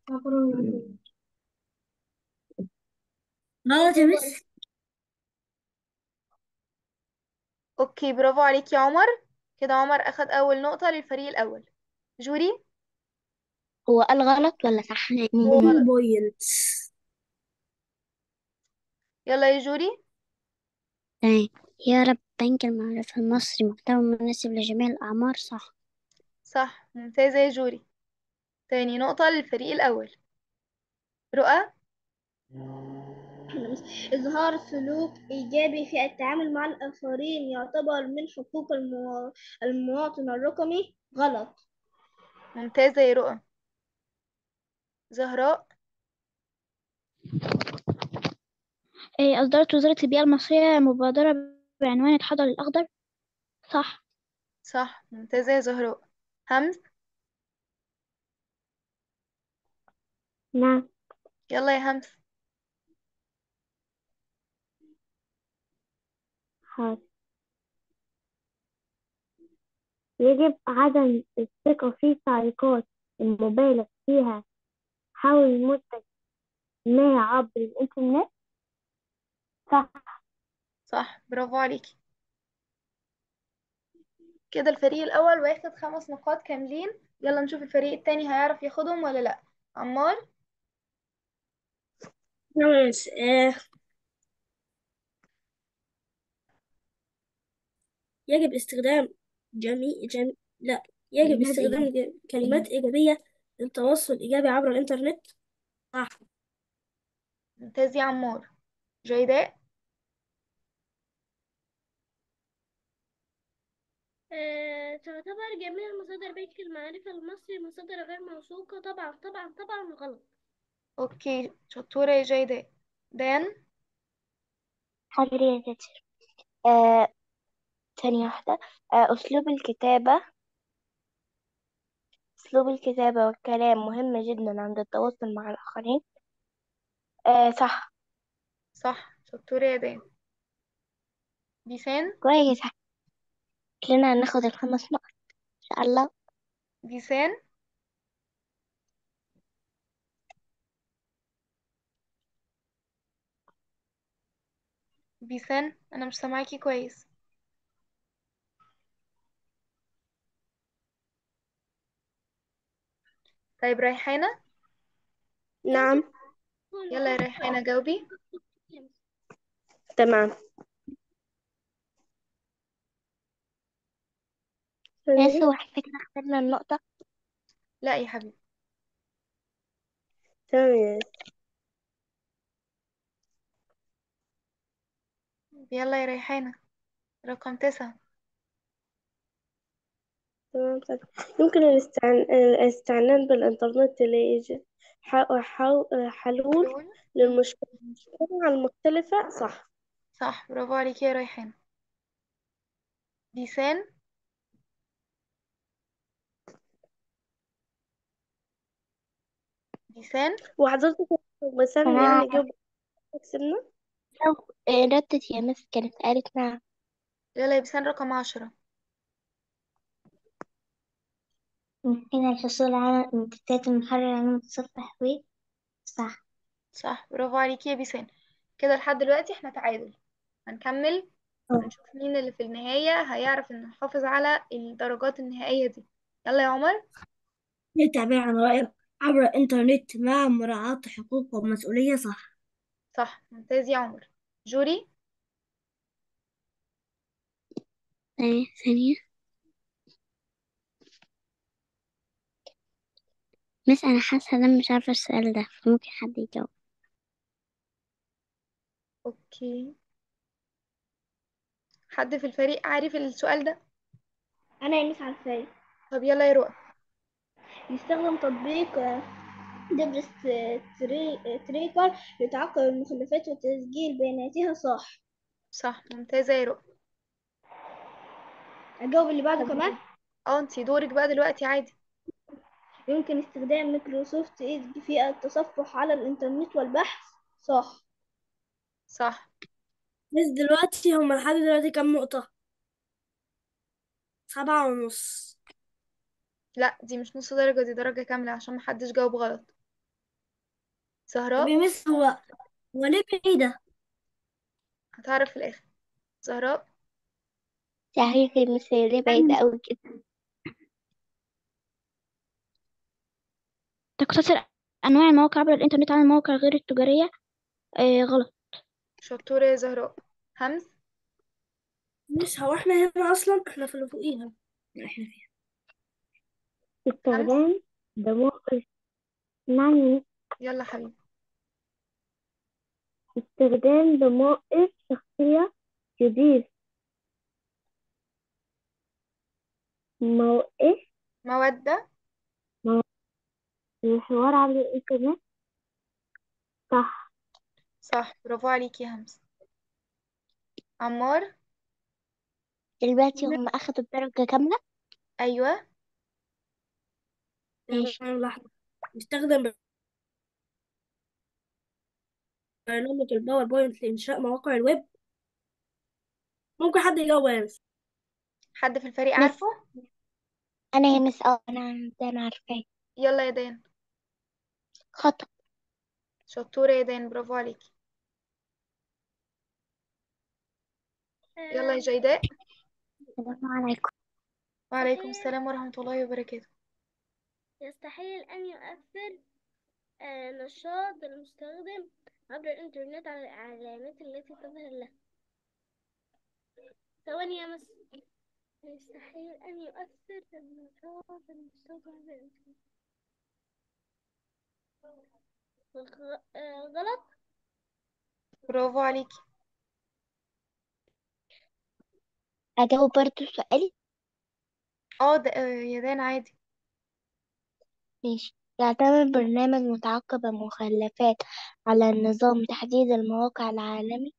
غلط يا مس. اوكي، برافو عليك يا عمر. كده عمر اخد اول نقطة للفريق الاول. جوري. هو قال غلط ولا صح؟ هو 2 غلط. بوينتس. يلا يا جوري. تمام. يا رب بنك المعرفة المصري محتوى مناسب لجميع الأعمار، صح. صح، ممتازة يا جوري. تاني نقطة للفريق الاول. رؤى. إظهار سلوك إيجابي في التعامل مع الآخرين يعتبر من حقوق المواطن الرقمي. غلط. ممتازة يا رؤى. زهراء. أصدرت وزارة البيئة المصرية مبادرة بعنوان الحجر الأخضر، صح. صح، ممتازة يا زهراء. همس. نعم. يلا يا همس. حاضر. يجب عدم الثقة في تعليقات المبالغ فيها حول منتج ما عبر الإنترنت، صح. صح، برافو عليكي. كده الفريق الأول واخد 5 نقاط كاملين. يلا نشوف الفريق التاني هيعرف ياخدهم ولا لأ. عمار. نايس. يجب استخدام لا، يجب استخدام كلمات إيجابية للتواصل الإيجابي عبر الإنترنت، صح. ممتاز يا عمار. جيداء. تعتبر جميع مصادر بنك المعرفة المصري مصادر غير موثوقة. طبعا طبعا طبعا غلط. اوكي، شطورة يا جيداء. دان. حاضر يا تيتشر. آه ثانية واحدة. أسلوب الكتابة أسلوب الكتابة والكلام مهم جدا عند التواصل مع الآخرين، صح. صح، شطورة يا دان. بيسان. كويس. كلنا هناخد ال5 نقط إن شاء الله. بيسان. بيسان، أنا مش سامعاكي كويس. طيب ريحانة. نعم. يلا يا ريحانة جاوبي. تمام. بس ثانية. هو احنا كده خسرنا النقطة. لا يا حبيبي. تمام. يلا يا ريحانة. رقم 9. تمام. يمكن الاستعانة بالإنترنت لإيجاد حلول حلول. مم. للمشكلات المختلفة، صح. صح، برافو عليكي يا ريحانة. بيسان. بيسان. وحضرتك مثلا أنا يعني جاوب كسبنا. لو ردت يا مس كانت قالت نعم. يلا يا بيسان، رقم 10. يمكن الحصول على المنتجات المحررة من متصفح ويب، صح. صح، برافو عليكي يا بيسان. كده لحد دلوقتي احنا تعادل. هنكمل ونشوف مين اللي في النهاية هيعرف انه يحافظ على الدرجات النهائية دي. يلا يا عمر. للتعبير عن رأيك عبر الإنترنت مع مراعاة حقوق ومسؤولية، صح. صح، ممتاز يا عمر. جوري. ثانية. مس أنا حاسة إن أنا مش عارفة السؤال ده، ممكن حد يجاوب. اوكي، حد في الفريق عارف السؤال ده؟ أنا يا مس عارفاه. طب يلا يا رؤى. يستخدم تطبيق دبرس تريكر لتعقب المخلفات وتسجيل بياناتها، صح. صح، ممتازة يا رؤى. أجاوب اللي بعده طب كمان. اه، انتي دورك بقى دلوقتي عادي. يمكن استخدام مايكروسوفت إيدج في التصفح على الإنترنت والبحث، صح. صح. بس دلوقتي هم لحد دلوقتي كام نقطة؟ 7.5. لا، دي مش نص درجة، دي درجة كاملة عشان محدش جاوب غلط. طب زهراء. يا مس، هو ليه بعيدة؟ هتعرف في الآخر. زهراء. تحريك المثالية بعيدة أوي كده. تقتصر أنواع المواقع عبر الإنترنت على المواقع غير التجارية. غلط. شطورة يا زهراء. همس. مش هو احنا هنا اصلا، احنا في اللي فوقيها. احنا فيها. همس. استخدام ضمائر. معنى يلا حبيبي. استخدام ضمائر شخصية يضيف موقف مودة. الحوار عبر الإنترنت. صح. صح، برافو عليكي يا همس. عمار. دلوقتي هم أخدوا الدرجة كاملة. أيوة. ماشي. تمام، لحظة. نستخدم برنامج الباوربوينت لإنشاء مواقع الويب. ممكن حد يجاوب يا مس؟ حد في الفريق مس عارفه؟ أنا يا مس أنا عارفاه. يلا يا دان. خطأ. شطورة يا دان، برافو عليكي. يلا يا جيداء. السلام عليكم. وعليكم السلام ورحمة الله وبركاته. يستحيل أن يؤثر نشاط المستخدم عبر الإنترنت على الإعلانات التي تظهر له. ثواني يا مس. يستحيل أن يؤثر نشاط المستخدم عبر الإنترنت. غلط. برافو عليكي. أجاوب برضو سؤالي. اه ده يا دان عادي. ماشي. يعتمد برنامج متعقب المخلفات على النظام تحديد المواقع العالمي.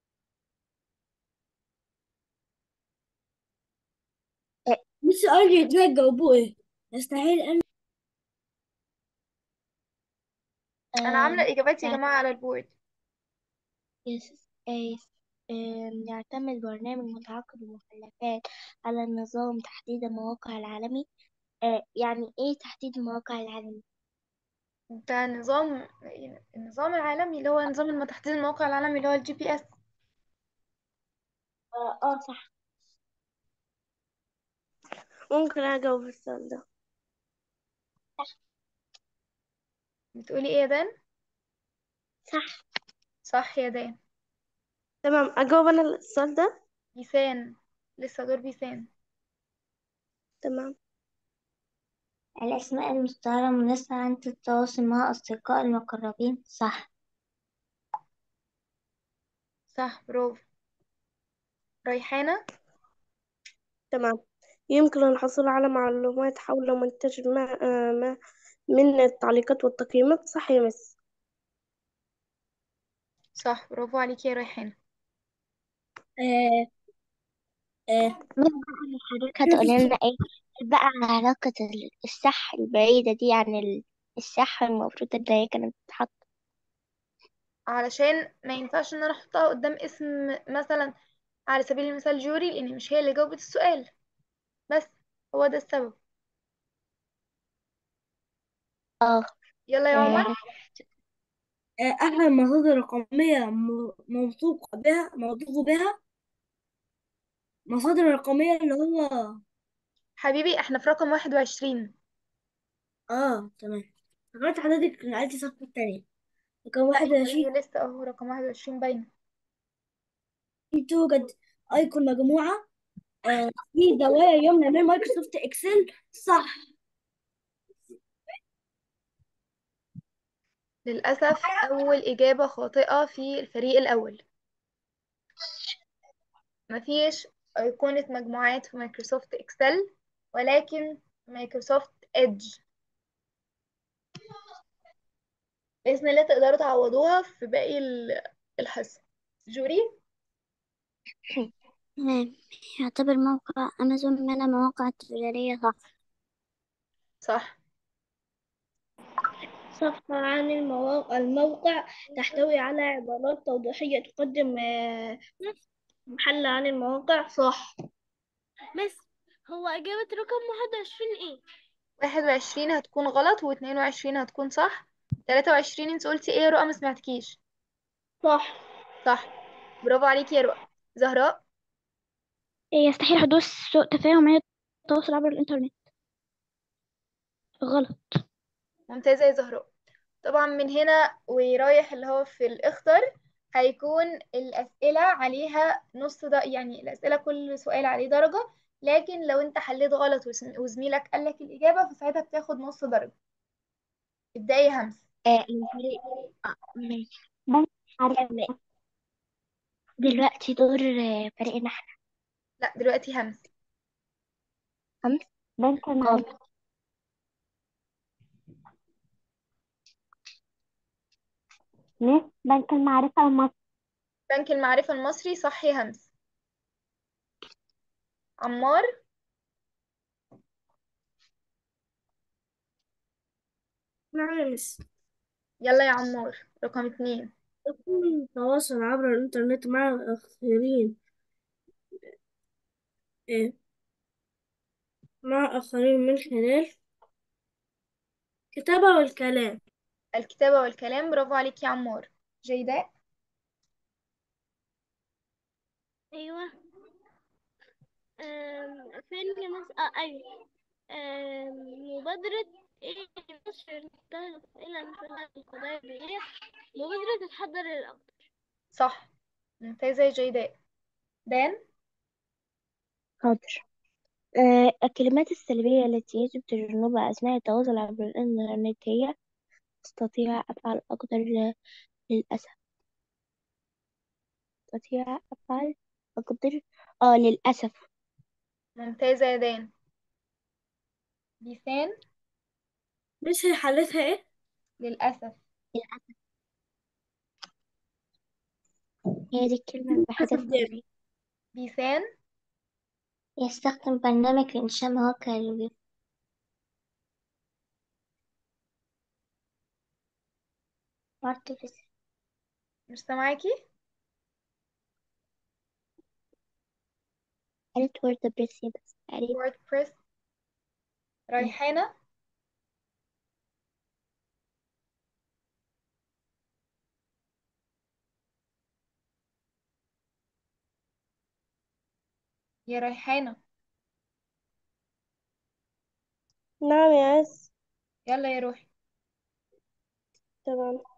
آه، مس قال لي ازاي تجاوبوه ايه؟ يستحيل ان. أنا عاملة إجاباتي يا يع- جماعة على البورد. يس- يس- يعتمد برنامج متعقب المخلفات على النظام تحديد المواقع العالمي. يعني ايه تحديد المواقع العالمي؟ ده النظام العالمي اللي هو نظام تحديد المواقع العالمي اللي هو الجي بي اس. صح. ممكن اجاوب السؤال ده؟ بتقولي ايه يا دان؟ صح. صح يا دان. تمام، اجاوب انا السؤال ده. بيسان. لسه دور بيسان. تمام. الأسماء المستعارة مناسبة عند التواصل مع أصدقاء المقربين. صح. صح، برافو. ريحانة. تمام. يمكن الحصول على معلومات حول منتج ما من التعليقات والتقييمات. صح يا مس؟ صح، برافو عليكي يا ريحانة. آه مين بقى حضرتك هتقولي لنا ايه بقى علاقة الصح البعيدة دي عن الصح المفروض ان هي كانت تتحط. علشان ما ينفعش ان انا احطها قدام اسم مثلا، على سبيل المثال جوري، لان مش هي اللي جاوبت السؤال. بس هو ده السبب. اه. يلا يا عمر. آه، أحد المصادر الرقمية موثوق بها. مصادر رقمية اللي هو. حبيبي احنا في رقم 21. تمام. فكرت حضرتك نقلتي الصفحة التانية. رقم لا يا 21. حبيبي، لسه اهو رقم 21 باينة. توجد أيقون مجموعة في زوايا يمنى من مايكروسوفت إكسل. صح. للأسف أول إجابة خاطئة في الفريق الأول. مفيش أيقونة مجموعات في مايكروسوفت إكسل، ولكن مايكروسوفت إدج. بإذن الله تقدروا تعوضوها في باقي الحصة. جوري. تمام. يعتبر موقع أمازون من المواقع التجارية. صح. صح. صفحة عن الموقع تحتوي على عبارات توضيحية تقدم محل عن المواقع. صح. بس هو إجابة رقم 21 إيه؟ 21 هتكون غلط، و22 هتكون صح. 23. انت قلتي ايه يا رؤى؟ ما سمعتكيش. صح. صح، برافو عليكي يا رؤى. زهراء. يستحيل حدوث سوء تفاهم عند التواصل عبر الإنترنت. غلط. ممتازة يا زهراء. طبعا من هنا ورايح اللي هو في الأخضر هيكون الأسئلة عليها نص يعني الأسئلة كل سؤال عليه درجة، لكن لو انت حليت غلط وزميلك قالك الإجابة فساعتها بتاخد نص درجة. ابدأي يا همس. الفريق. ماشي. بس عارفة دلوقتي دور فريقنا احنا. لا دلوقتي همس. خمس. بنك المعرفة. مس بنك المعرفة المصري. بنك المعرفة المصري، صح يا همس. عمار. نعم مس. يلا يا عمار، رقم 2. يكون التواصل عبر الإنترنت مع الآخرين إيه؟ مع آخرين من خلال الكتابة والكلام. الكتابة والكلام، برافو عليك يا عمار. جيداء. ايوه. فيلم ايوه. مبادرة ايه مصر تهدف الى انتهاء القضايا البيئية. مبادرة تتحضر للأمر. صح، ممتازة يا جيداء. دان. حاضر. الكلمات السلبية التي يجب تجنبها أثناء التواصل عبر الإنترنت هي تستطيع أفعل أقدر للأسف. تستطيع أفعل أقدر للأسف. ممتازة يا دان. بيسان. مش هي حلتها إيه؟ للأسف. للأسف. هي دي الكلمة الوحيدة حسب في جامد. التاريخ. بيسان. يستخدم برنامج لإنشاء مواقع الويب. Artificial. مش سامعاكي. قالت ووردبريس بس تقريبا. ووردبريس. ريحانة. يا ريحانة. نعم يا أس. يلا يا روحي. تمام.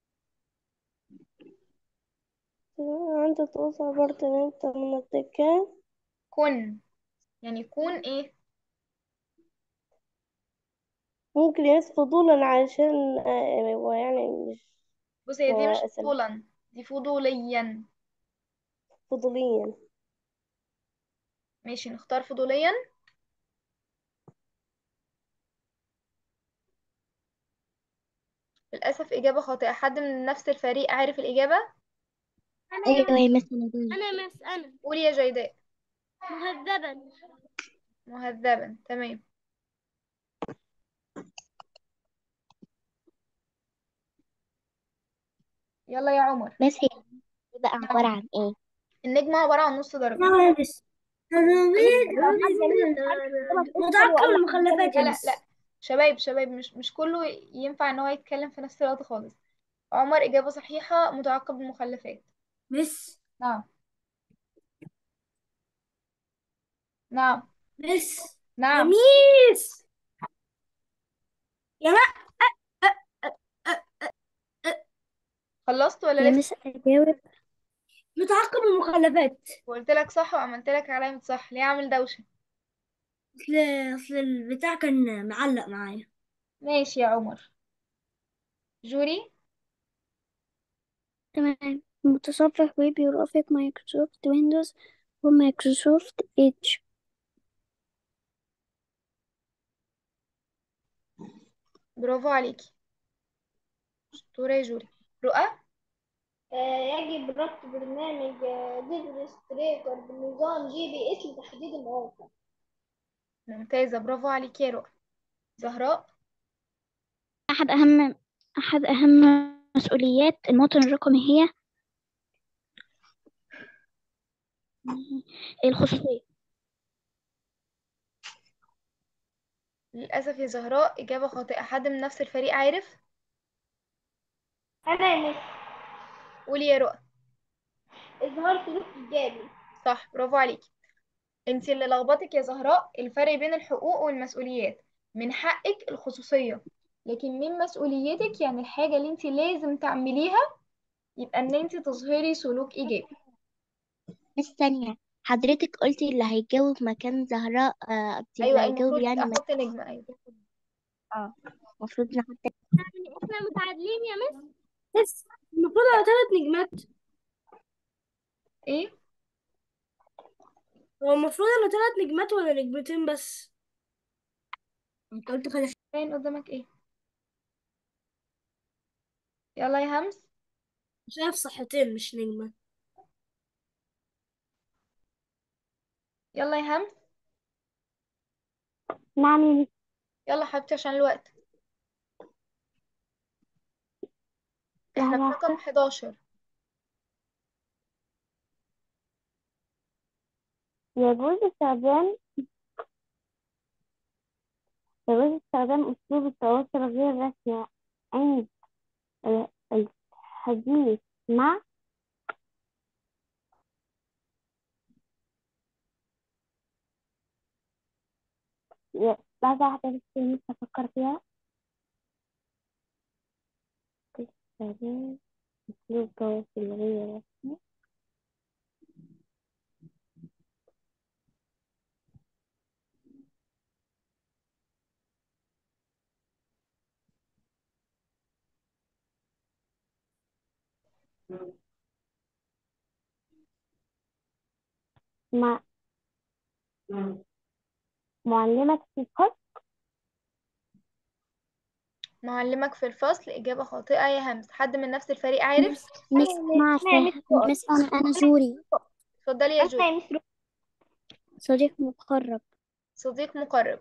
عندي تواصل برضه إن أنت من الذكاء. كن، يعني كون ايه؟ ممكن يس فضولا عشان هو يعني مش بصي هي دي هو مش اسم فضولا، دي فضوليا. فضوليا. ماشي، نختار فضوليا. للأسف إجابة خاطئة. حد من نفس الفريق عارف الإجابة؟ أيوة يا مثلا دي. أنا قولي يا جيداء. مهذبا. مهذبا، تمام. يلا يا عمر. بس هي بقى نعم. عبارة عن إيه؟ النجمة عبارة عن نص درجة. نعم يا مس. لو حد منهم مش عارف الإجابة تسأل متعقب وأي حد تاني المخلفات يا لا لا لا، مس. شباب شباب، مش كله ينفع ان هو يتكلم في نفس الوقت خالص. عمر إجابة صحيحة، متعقب المخلفات. مس. نعم. نعم. مس. يا نعم. ميس. يا لا. خلصت ولا يا لسه؟ مس أجاوب. متعقب المخلفات. وقلت لك صح وعملت لك علامة صح، ليه عامل دوشة؟ اصل اصل البتاع كان معلق معايا. ماشي يا عمر. جوري. تمام. متصفح ويب يرافق مايكروسوفت ويندوز ومايكروسوفت إيدج. برافو عليكي، شطورة يا جوري. رؤى. يجب ربط برنامج ديدريستريتور بنظام GPS لتحديد المواقع. ممتازة، برافو عليكي يا رؤى. زهراء. أحد أهم أحد أهم مسؤوليات المواطن الرقمي هي الخصوصية. للأسف يا زهراء إجابة خاطئة. حد من نفس الفريق عارف؟ أنا يا مس. قولي يا رؤى. إظهار سلوك إيجابي. صح، برافو عليكي. انت اللي لخبطك يا زهراء الفرق بين الحقوق والمسؤوليات. من حقك الخصوصية، لكن من مسؤوليتك يعني الحاجة اللي انت لازم تعمليها يبقى ان انت تظهري سلوك ايجابي. بس ثانية، حضرتك قلتي اللي هيجاوب مكان زهراء، قصدي اللي ايوه هيجاوب المفروض يعني احط نجمة، ايوه. اه المفروض نحط. يعني احنا متعادلين يا مس. بس المفروض على 3 نجمات. ايه؟ هو المفروض على 3 نجمات ولا نجمتين بس؟ انت قلت خلي. باين قدامك ايه؟ يلا يا همس. شايف صحتين مش نجمة. يلا يا همس. نعم يا مس. يلا حبيبتي عشان الوقت. احنا يعني في رقم 11. يجوز استخدام يجوز استخدام أسلوب التواصل غير الرسمي عند الحديث مع. بعد واحدة بس لسه أفكر فيها. استخدام أسلوب تواصل غير رسمي مع معلمك في الفصل. معلمك في الفصل، إجابة خاطئة يا همس. حد من نفس الفريق عارف؟ مس ما عارفة. مس أنا جوري. اتفضلي يا أنا جود. يا مس. صديق مقرب. صديق مقرب.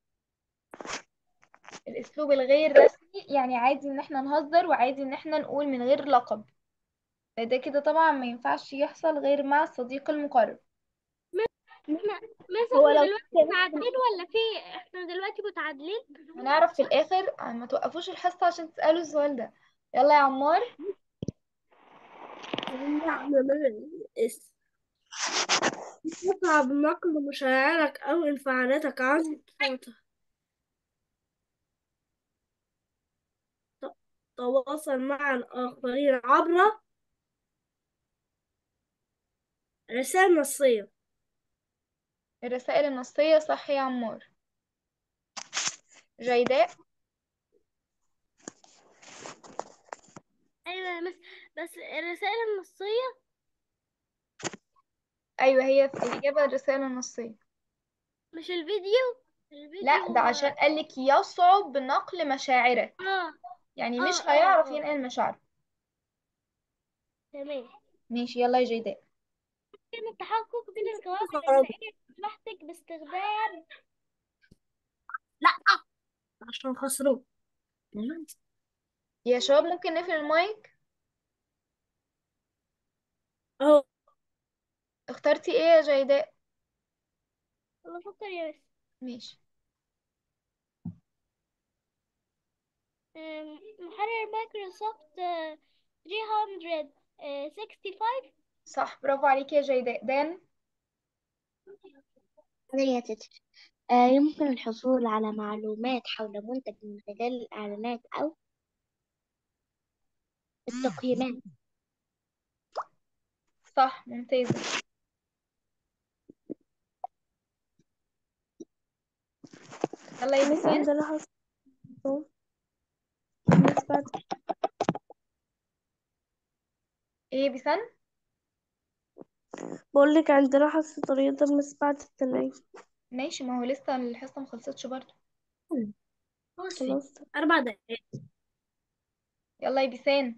الأسلوب الغير رسمي يعني عادي إن احنا نهزر وعادي إن احنا نقول من غير لقب، فده كده طبعا ما ينفعش يحصل غير مع الصديق المقرب. مس هو احنا لو دلوقتي متعادلين ولا احنا دلوقتي متعادلين؟ هنعرف في الآخر. ما توقفوش الحصة عشان تسألوا السؤال ده. يلا يا عمار. يصعب نقل مشاعرك أو انفعالاتك عن تواصل مع الآخرين عبر رسائل نصية. الرسائل النصية، صح يا عمار. جيداء. ايوه يا مس، بس الرسائل النصية. أيوة هي في الإجابة الرسائل النصية. مش الفيديو. لا، ده الفيديو عشان قالك يصعب نقل مشاعرك، اه يعني اه مش اه هيعرف اه ينقل مشاعره. تمام. ماشي يلا يا جيداء. كلمة تحقق بين القواعد الإملائية بتحتك باستخدام. لا، عشان خسروا. يا شباب ممكن نقفل المايك. اهو. اخترتي ايه يا جيداء؟ بفكر يا بس. ماشي. محرر مايكروسوفت 365. صح، برافو عليكي يا جيداء. دان. يا تتر. يمكن الحصول على معلومات حول منتج من خلال الإعلانات أو التقييمات. صح، ممتازة. يلا يا مس بيسان. عندنا حصة مس بعد. ايه يا بيسان؟ بقول لك عندنا حصة رياضة مس بعد التلاجة. ماشي، ما هو لسه الحصة مخلصتش برضه. خلاص 4 دقايق. يلا يا بيسان.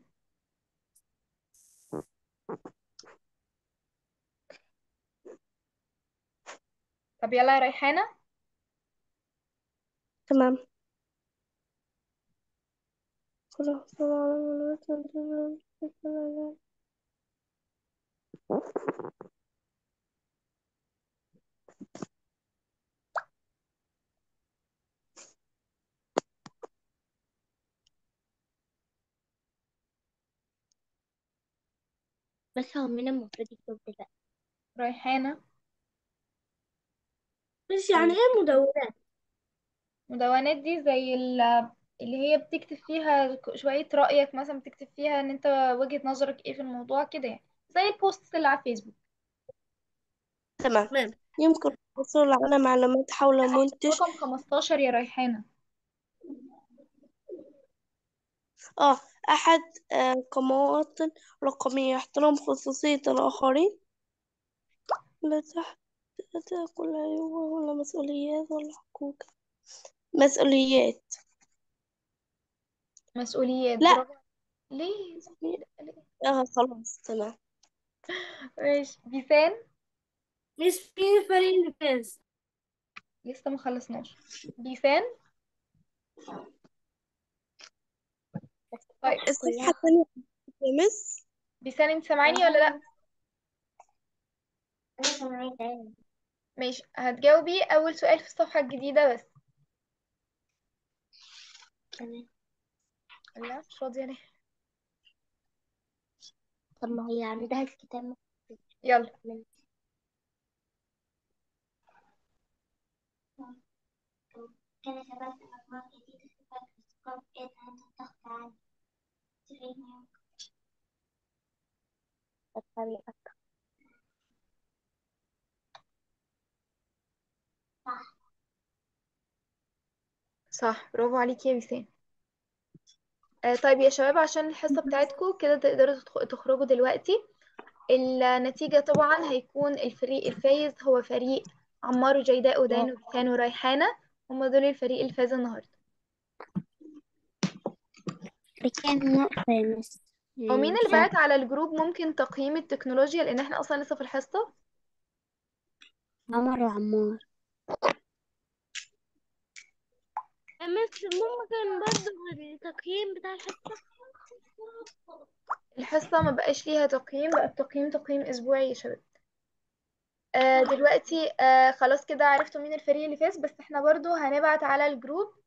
طب يلا يا ريحانة. تمام. بس هو مين المفروض يكتب دلوقتي؟ ريحانة. مش يعني ايه مدونات؟ مدونات دي زي اللي هي بتكتب فيها شوية رأيك، مثلا بتكتب فيها ان انت وجهة نظرك ايه في الموضوع كده يعني، زي البوست اللي على الفيسبوك. تمام. يمكن الحصول على معلومات حول منتج. رقم 15 يا ريحانة. اه أحد كمواطن رقمي يحترم خصوصية الآخرين. لا تحت تأكل أيوة ولا مسؤوليات ولا حقوق. مسؤوليات. مسؤوليات، لا. برافو. ليه؟ ليه؟ خلاص تمام. ماشي. بيسان. مش في فريق اللي فاز. لسه ما خلصناش. بيسان. طيب الصفحة الثانية يا مس. بيسان، انت سامعاني ولا لا؟ أنا سامعاك. ماشي، هتجاوبي اول سؤال في الصفحة الجديدة بس. تمام. لا مش راضية ليه. طب ما هي عندها الكتاب يلا. من كان شباب أخبار جديدة في الأسقاط إذا أنت الضغط عالي تريني الطريقة. صح. صح، برافو عليكي يا بيسان. طيب يا شباب، عشان الحصة بتاعتكم كده تقدروا تخرجوا دلوقتي. النتيجة طبعا هيكون الفريق الفايز هو فريق عمار وجيداء ودان وبيسان وريحانة. هما دول الفريق اللي فاز النهاردة. بكام نقطة يا مس؟ ومين اللي كام؟ بعت على الجروب ممكن تقييم التكنولوجيا، لأن احنا أصلا لسه في الحصة. عمر وعمار. مس ممكن برضه التقييم بتاع الحصة. الحصة ما بقاش ليها تقييم، بقى التقييم تقييم أسبوعي يا شباب. دلوقتي خلاص كده عرفتوا مين الفريق اللي فاز، بس احنا برضو هنبعت على الجروب